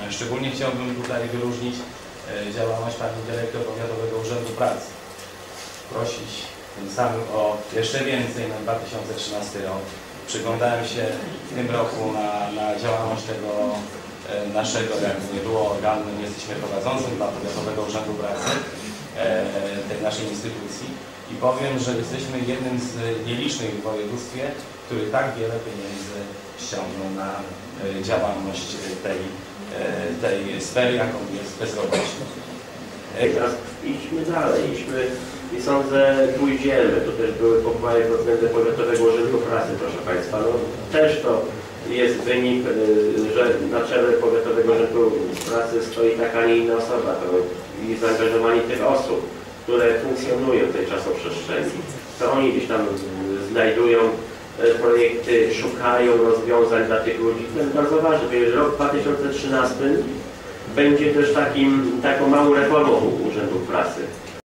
Szczególnie chciałbym tutaj wyróżnić działalność pani dyrektor Powiatowego Urzędu Pracy. Prosić tym samym o jeszcze więcej na 2013 rok. Przyglądałem się w tym roku na działalność tego naszego, jak nie było organem, jesteśmy prowadzącym dla Powiatowego Urzędu Pracy, tej naszej instytucji i powiem, że jesteśmy jednym z nielicznych w województwie, który tak wiele pieniędzy ściągnął na działalność tej sfery, jaką jest bezrobocie. Teraz idźmy dalej, i sądzę, pójdziemy. Tu też były pochwały pod względem Powiatowego Urzędu Pracy, proszę Państwa. No, też to jest wynik, że na czele Powiatowego Urzędu Pracy stoi taka, a nie inna osoba. To i zaangażowanie tych osób, które funkcjonują w tej czasoprzestrzeni. To oni gdzieś tam znajdują projekty, szukają rozwiązań dla tych ludzi. To jest bardzo ważne, bo rok 2013 będzie też taką małą reformą Urzędów Pracy.